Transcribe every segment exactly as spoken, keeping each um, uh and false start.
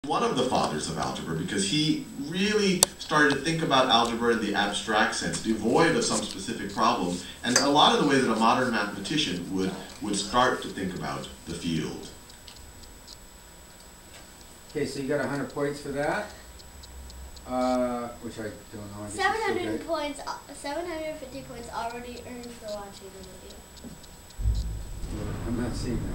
One of the fathers of algebra, because he really started to think about algebra in the abstract sense, devoid of some specific problem, and a lot of the way that a modern mathematician would, would start to think about the field. Okay, so you got one hundred points for that, uh, which I don't know. I guess seven it's still hundred good. points, seven hundred fifty points already earned for watching the video. I'm not seeing that.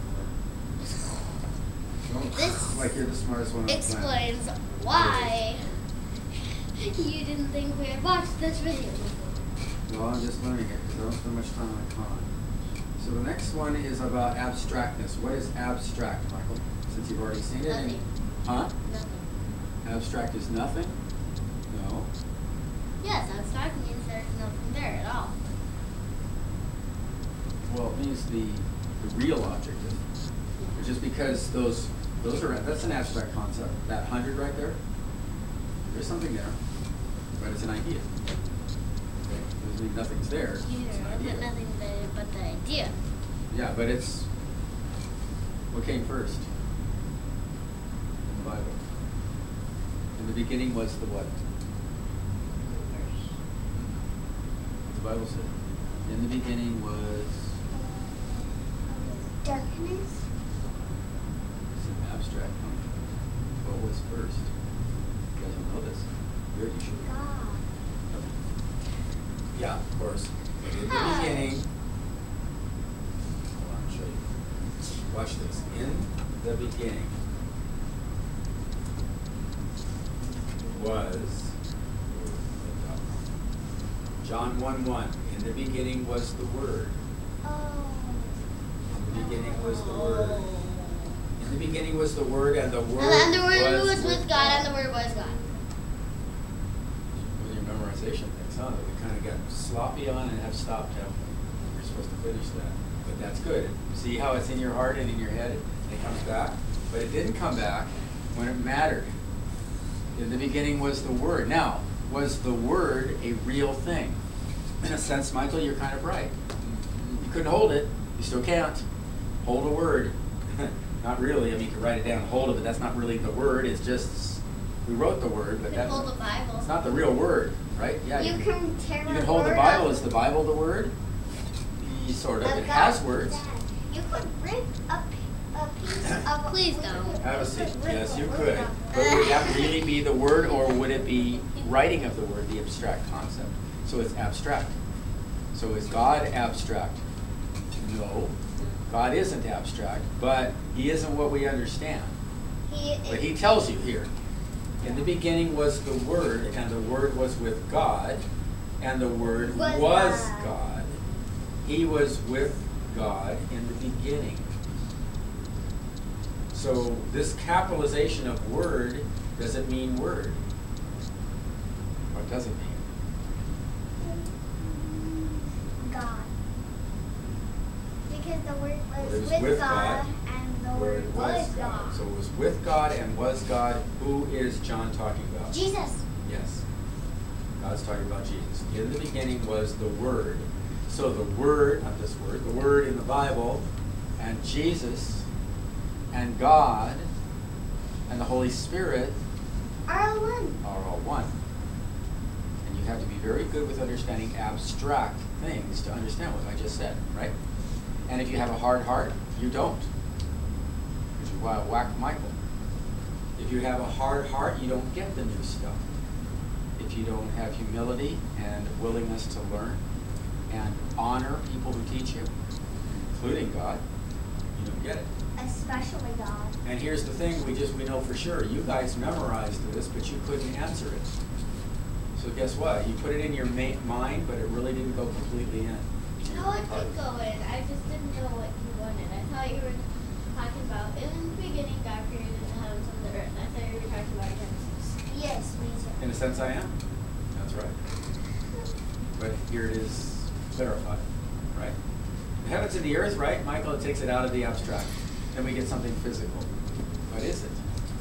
Don't This like you're the smartest one on the planet. Explains why you didn't think we had watched this video before. Well, I'm just learning it because I don't spend much time on con. So the next one is about abstractness. What is abstract, Michael? Since you've already seen it. Nothing. And, huh? Nothing. Abstract is nothing? No. Yes, abstract means there's nothing there at all. Well, it means the, the real object, which is because those those are that's an abstract concept. That hundred right there, there's something there, but it's an idea. Okay, doesn't mean nothing's there. It's an Yeah, idea. but nothing there but the idea. Yeah, but it's what came first in the Bible. In the beginning was the what? What the Bible said. In the beginning was. Darkness? It's an abstract concept. What was first? You guys don't know this. Good, you should. God. Yeah, of course. But in the Hi. beginning. Hold on, I'll show you. Watch this. In the beginning was John one one. In the beginning was the Word. Oh. In the beginning was the Word. In the beginning was the Word, and the Word And the Word was, was with God, and the Word was God. With your memorization things, huh? That we kind of got sloppy on and have stopped, haven't we? We're supposed to finish that. But that's good. See how it's in your heart and in your head, and it comes back? But it didn't come back when it mattered. In the beginning was the Word. Now, was the Word a real thing? In a sense, Michael, you're kind of right. You couldn't hold it. You still can't. Hold a word. Not really. I mean, you can write it down and hold it, but that's not really the word. It's just, we wrote the word, but You that's can hold the Bible. it's not the real word, right? Yeah. You can tear you a can hold the word Bible. up. Is the Bible the word? Y- Sort of. I've It got has words. that. You could rip a, p- a piece of. Please don't. Have a seat. rip Yes, a you word could. off. But would that really be the word, or would it be writing of the word, the abstract concept? So it's abstract. So is God abstract? No. God isn't abstract, but he isn't what we understand. He, But he tells you here, in the beginning was the Word, and the Word was with God, and the Word Was was God. God. He was with God in the beginning. So this capitalization of word, does it mean word? What does it mean? God. Because the Word was, It was with, with God, God, and the Word Word was was God. God. So it was with God and was God. Who is John talking about? Jesus. Yes. God's talking about Jesus. In the beginning was the Word. So the Word, not this word, the Word in the Bible, and Jesus, and God, and the Holy Spirit Are all one. are all one. And you have to be very good with understanding abstract things to understand what I just said, right? And if you have a hard heart, you don't. Which is why I whacked Michael. If you have a hard heart, you don't get the new stuff. If you don't have humility and willingness to learn and honor people who teach you, including God, you don't get it. Especially God. And here's the thing, we just we know for sure, you guys memorized this, but you couldn't answer it. So guess what? You put it in your ma- mind, but it really didn't go completely in. No, it did go in. I just didn't know what you wanted. I thought you were talking about, in the beginning, God created the heavens and the earth. I thought you were talking about Genesis. Yes, me too. In a sense, I am. That's right. But here it is clarified, right? The heavens and the earth, right, Michael? It takes it out of the abstract. Then we get something physical. What is it?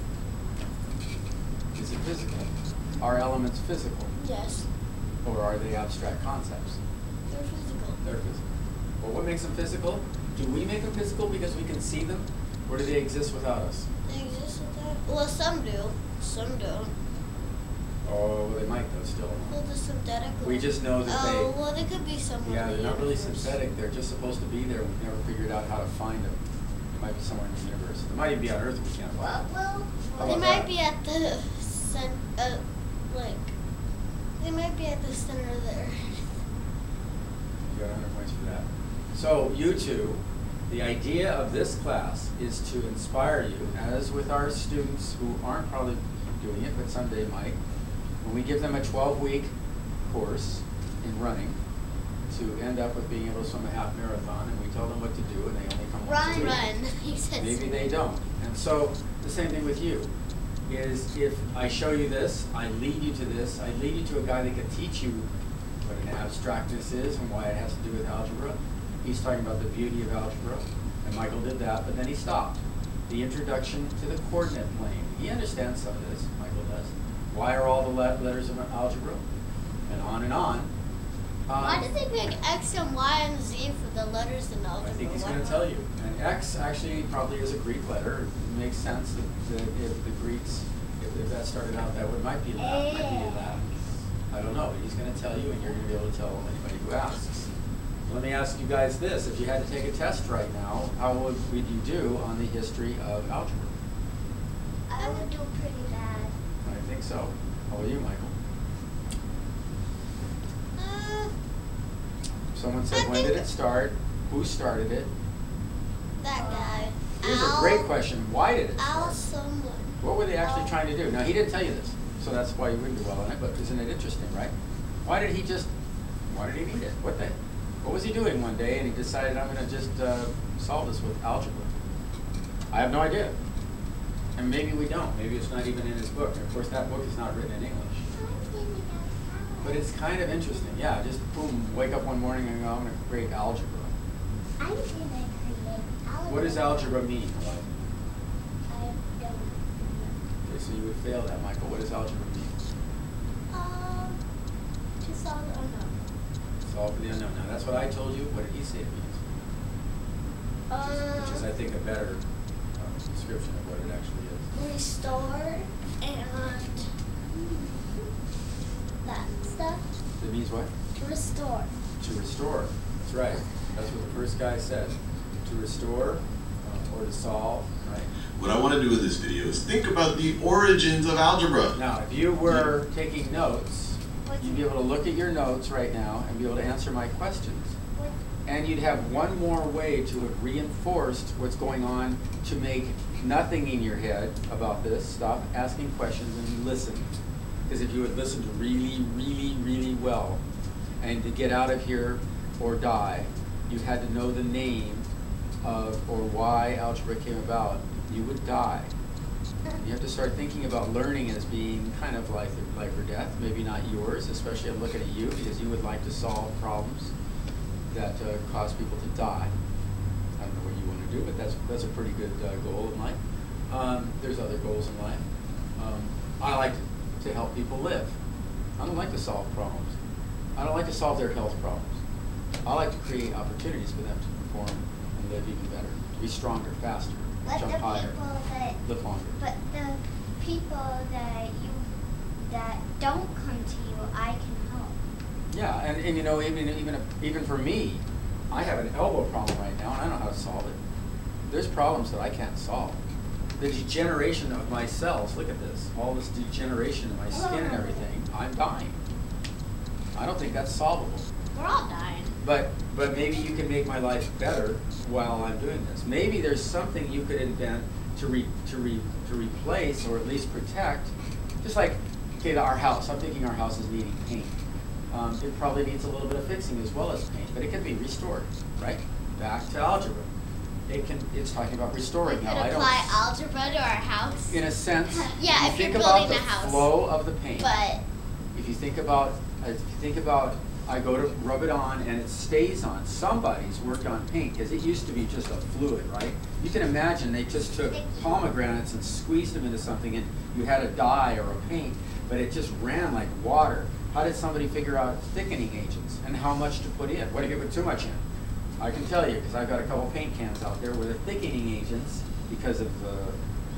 Is it physical? Are elements physical? Yes. Or are they abstract concepts? They're physical. They're physical. Well, what makes them physical? Do we make them physical because we can see them? Or do they exist without us? They exist without Well, some do, some don't. Oh, well, they might though still. Well, the synthetic. We just know that they. Oh, well, they could be somewhere. Yeah, in they're the not really universe. synthetic. They're just supposed to be there. We've never figured out how to find them. They might be somewhere in the universe. They might even be on Earth. We can't Well, find them. well, How they about might that? be at the cent, uh, like, they might be at the center of the Earth. You got one hundred points for that. So, you two, the idea of this class is to inspire you, as with our students who aren't probably doing it, but someday might. When we give them a twelve-week course in running, to end up with being able to swim a half marathon, and we tell them what to do, and they only come once a Run, week. run. You said Maybe they don't. And so the same thing with you is if I show you this, I lead you to this, I lead you to a guy that can teach you what an abstractness is and why it has to do with algebra. He's talking about the beauty of algebra, and Michael did that, but then he stopped. The introduction to the coordinate plane. He understands some of this, Michael does. Why are all the le letters of algebra? And on and on. Um, Why did they pick X and Y and Z for the letters in algebra? I think he's Why going to not? tell you. And X actually probably is a Greek letter. It makes sense that, that if the Greeks, if, if that started out that way, it might be Latin, might be Latin. I don't know, but he's going to tell you, and you're going to be able to tell anybody who asks. Let me ask you guys this: if you had to take a test right now, how would, would you do on the history of algebra? I would do pretty bad. I think so. How about you, Michael? Uh, Someone said, I when did think- it start? Who started it? that guy. Here's Al, a great question. Why did it Al start? someone. What were they actually Al- trying to do? Now, he didn't tell you this, so that's why you wouldn't do well on it, but isn't it interesting, right? Why did he just, why did he need it? What the, what was he doing one day and he decided, I'm going to just uh, solve this with algebra? I have no idea. And maybe we don't. Maybe it's not even in his book. And of course, that book is not written in English. But it's kind of interesting. Yeah, just boom, wake up one morning and go, I'm going to create algebra. I'm gonna create algebra. What does algebra mean? Like, I don't know. okay, so you would fail that, Michael. What does algebra mean? Um, to solve the unknown. Solve for the unknown. Now, that's what I told you. What did he say it means? Which is, I Um, think, a better uh, description of what it actually is. restore and that stuff. It means what? To restore. To restore. That's right. That's what the first guy said. To restore uh, or to solve, right? What I want to do with this video is think about the origins of algebra. Now, if you were taking notes, What- you'd be able to look at your notes right now and be able to answer my questions. What? And you'd have one more way to have reinforced what's going on to make nothing in your head about this. Stop asking questions and listen. Because if you had listened really, really, really well, and to get out of here or die, you had to know the name of or why algebra came about, you would die. You have to start thinking about learning as being kind of like life or death, maybe not yours, especially I'm looking at you because you would like to solve problems that uh, cause people to die. I don't know what you want to do, but that's that's a pretty good uh, goal in life. Um, there's other goals in life. Um, I like to, to help people live. I don't like to solve problems. I don't like to solve their health problems. I like to create opportunities for them to perform and live even better, to be stronger, faster, But jump the higher, people that, live longer. but the people that you that don't come to you, I can help. Yeah, and, and you know, even even even for me, I have an elbow problem right now, and I know how to solve it. There's problems that I can't solve. The degeneration of my cells, look at this, all this degeneration in my skin and everything, I'm dying. I don't think that's solvable. We're all dying. But but maybe you can make my life better while I'm doing this. Maybe there's something you could invent to re, to re, to replace or at least protect. Just like, okay, our house. I'm thinking our house is needing paint. Um, it probably needs a little bit of fixing as well as paint, but it can be restored, right? Back to algebra. It can. It's talking about We restoring. could Now I don't. apply algebra to our house. In a sense, Yeah, you if think you're about building the a house. flow of the paint. But If you think about, if you think about, I go to rub it on and it stays on. Somebody's worked on paint because it used to be just a fluid, right? You can imagine they just took pomegranates and squeezed them into something and you had a dye or a paint, but it just ran like water. How did somebody figure out thickening agents and how much to put in? What if you put too much in? I can tell you because I've got a couple paint cans out there where the thickening agents, because of uh,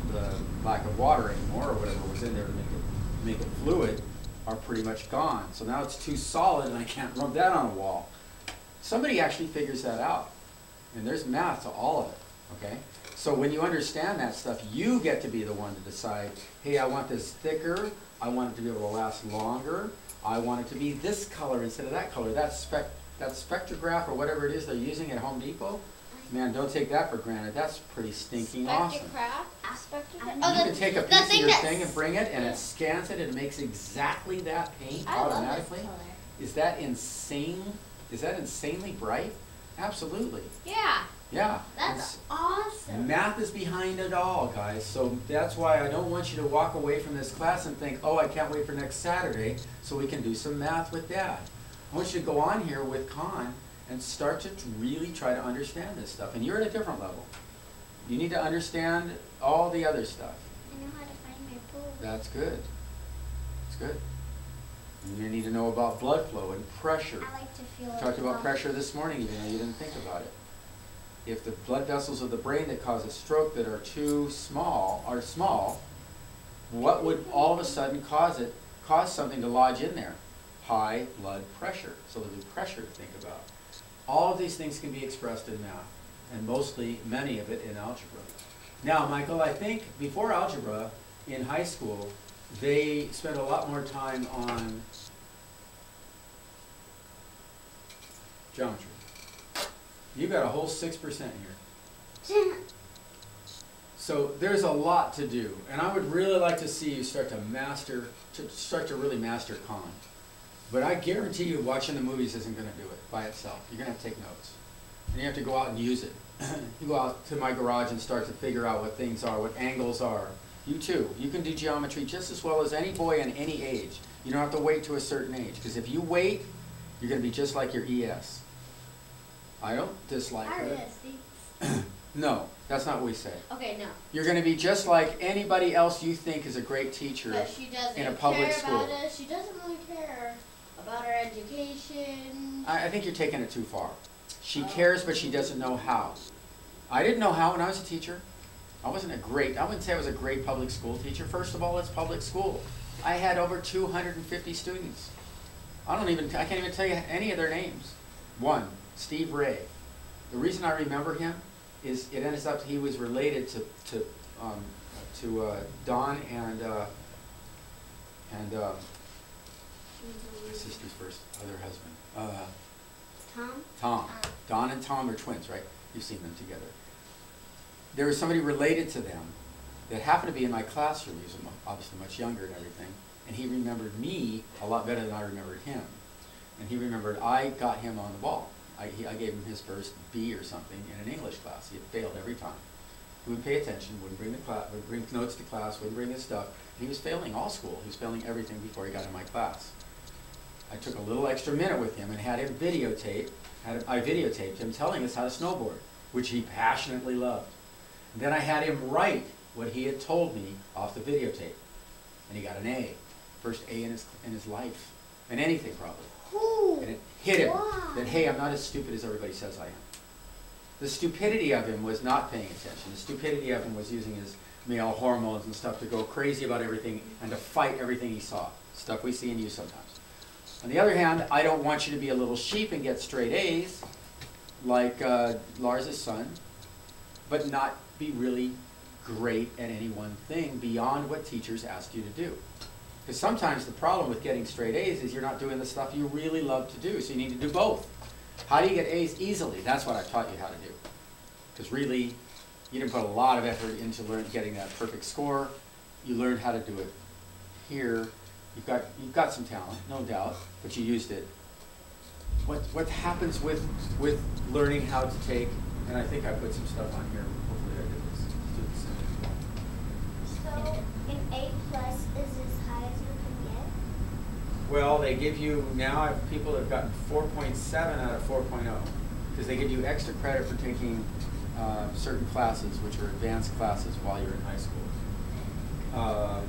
the lack of water anymore, or whatever was in there to make it, make it fluid, are pretty much gone. So now it's too solid and I can't rub that on a wall. Somebody actually figures that out. And there's math to all of it, okay? So when you understand that stuff, you get to be the one to decide, hey, I want this thicker, I want it to be able to last longer, I want it to be this color instead of that color. That spec, that spectrograph or whatever it is they're using at Home Depot, man, don't take that for granted. That's pretty stinking awesome. Spectrograph? You Oh, can the, take a the piece of thing your that's- thing and bring it, and it scans it, and it makes exactly that paint I love this automatically. color. Is that insane? Is that insanely bright? Absolutely. Yeah, Yeah. that's It's- awesome. Math is behind it all, guys. So that's why I don't want you to walk away from this class and think, oh, I can't wait for next Saturday so we can do some math with Dad. I want you to go on here with Con and start to really try to understand this stuff. And you're at a different level. You need to understand all the other stuff. I know how to find my pool. That's good. That's good. And you need to know about blood flow and pressure. I like to feel We talked about um, pressure this morning, even though you didn't think about it. If the blood vessels of the brain that cause a stroke that are too small are small, what would all of a sudden cause it, cause something to lodge in there? High blood pressure. So there'll be pressure to think about. All of these things can be expressed in math, and mostly, many of it in algebra. Now, Michael, I think before algebra, in high school, they spent a lot more time on geometry. You got a whole six percent here. So there's a lot to do, and I would really like to see you start to master, to start to really master Con. But I guarantee you watching the movies isn't going to do it by itself. You're going to have to take notes. And you have to go out and use it. You go out to my garage and start to figure out what things are, what angles are. You too. You can do geometry just as well as any boy in any age. You don't have to wait to a certain age, because if you wait, you're going to be just like your E S. I don't dislike her. No, that's not what we say. Okay, no. You're going to be just like anybody else you think is a great teacher But she doesn't in a public care school. about us. She doesn't really care about our education. I, I think you're taking it too far. She Oh. cares, but she doesn't know how. I didn't know how when I was a teacher. I wasn't a great, I wouldn't say I was a great public school teacher. First of all, it's public school. I had over two hundred fifty students. I don't even, I can't even tell you any of their names. One, Steve Ray. The reason I remember him is it ends up he was related to to um, to uh, Don and uh, and uh, my sister's first other husband. Uh, Tom? Tom. Uh. Don and Tom are twins, right? You've seen them together. There was somebody related to them that happened to be in my classroom. He was obviously much younger and everything. And he remembered me a lot better than I remembered him. And he remembered I got him on the ball. I, he, I gave him his first B or something in an English class. He had failed every time. He wouldn't pay attention, wouldn't bring the class, would bring notes to class, wouldn't bring his stuff. And he was failing all school. He was failing everything before he got in my class. I took a little extra minute with him and had him videotape. Had him, I videotaped him telling us how to snowboard, which he passionately loved. And then I had him write what he had told me off the videotape, and he got an A, first A in his in his life, in anything probably. Ooh. And it hit him Wow. that, hey, I'm not as stupid as everybody says I am. The stupidity of him was not paying attention. The stupidity of him was using his male hormones and stuff to go crazy about everything and to fight everything he saw. Stuff we see in you sometimes. On the other hand, I don't want you to be a little sheep and get straight A's like uh, Lars' son, but not be really great at any one thing beyond what teachers ask you to do. Because sometimes the problem with getting straight A's is you're not doing the stuff you really love to do, so you need to do both. How do you get A's easily? That's what I taught you how to do. Because really, you didn't put a lot of effort into learn, getting that perfect score. You learned how to do it here. You've got, you've got some talent, no doubt, but you used it. What, what happens with, with learning how to take, and I think I put some stuff on here. Hopefully I did this. Let's do this. So, an A plus is as high as you can get? Well, they give you, now I have people that have gotten four point seven out of four point oh, because they give you extra credit for taking uh, certain classes, which are advanced classes while you're in high school. Uh,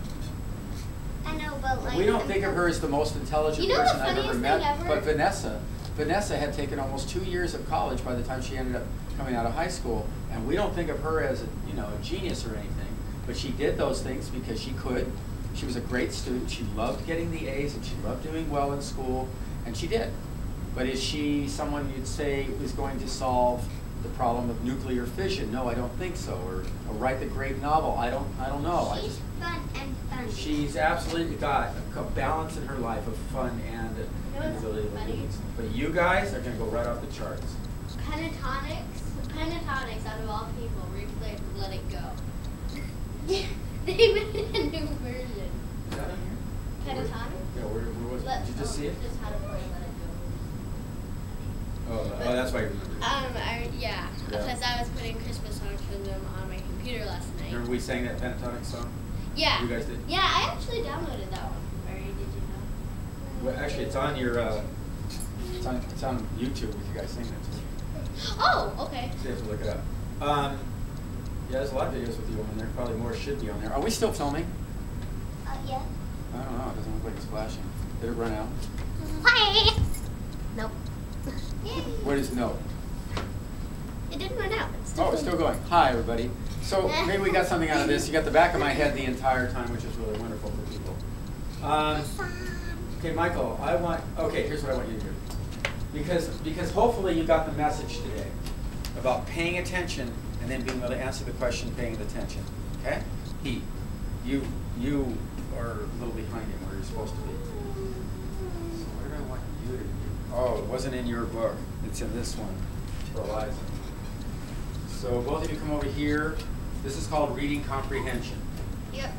I know, but like... we don't think of her as the most intelligent You know person the I've ever funniest met, thing ever? but Vanessa, Vanessa had taken almost two years of college by the time she ended up coming out of high school, and we don't think of her as a, you know, a genius or anything, But she did those things because she could. She was a great student. She loved getting the A's and she loved doing well in school, and she did. But is she someone you'd say is going to solve the problem of nuclear fission? No, I don't think so. Or, or write the great novel? I don't. I don't know. I She's just, fun and fun. she's absolutely got a balance in her life of fun and You know an what's ability to funny? do things. But you guys are going to go right off the charts. Pentatonics, pentatonics out of all people replayed Let It Go. They made a new version. Is that on here? Pentatonics? Yeah, where, where was it? Let- Did you just oh, see it? Just how to play Let It Go. Oh, oh, that's why you remember. Um, I, yeah, Yeah. because I was putting Christmas songs for them on my computer last night. Remember we sang that pentatonic song? Yeah. You guys did? Yeah, I actually downloaded that one. Mary, did you know? Well, actually, it's on your, uh, it's on, it's on YouTube with you guys singing it too. Oh, okay. So you have to look it up. Um, yeah, there's a lot of videos with you on there. Probably more should be on there. Are we still filming? Uh, yeah. I don't know. It doesn't look like it's flashing. Did it run out? Hi. Nope. Yay. What is no? It didn't run out. It's still Oh, it's still going. Hi, everybody. So maybe we got something out of this. You got the back of my head the entire time, which is really wonderful for people. Um, okay, Michael, I want, okay, here's what I want you to do. Because, because hopefully you got the message today about paying attention and then being able to answer the question paying attention, okay? He, you, you are a little behind him where you're supposed to be. So what did I want you to do? Oh, it wasn't in your book. It's in this one for Eliza. So both of you come over here. This is called reading comprehension. Yep.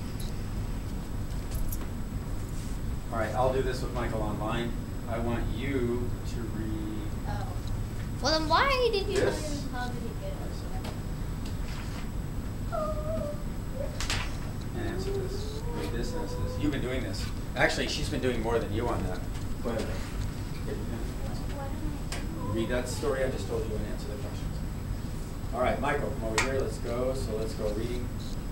All right, I'll do this with Michael online. I want you to read. Oh. Well, then why did you This. not even call it And answer this. Read this and answer this. You've been doing this. Actually, she's been doing more than you on that. Go ahead. Get your pen. Read that story I just told you and answer the questions. All right, Michael, come over here. Let's go. So let's go reading.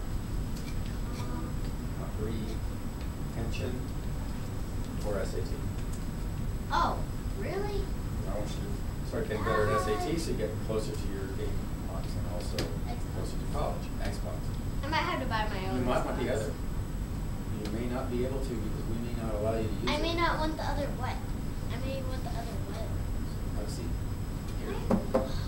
Comprehension for S A T. Oh, really? I want you to start getting better at S A T so you get closer to your game marks and also closer to college, Xbox. I might have to buy my own. You might want the Xbox. other. You may not be able to because we may not allow you to use it. I may not want the other what? I may want the other what? Let's see. Here.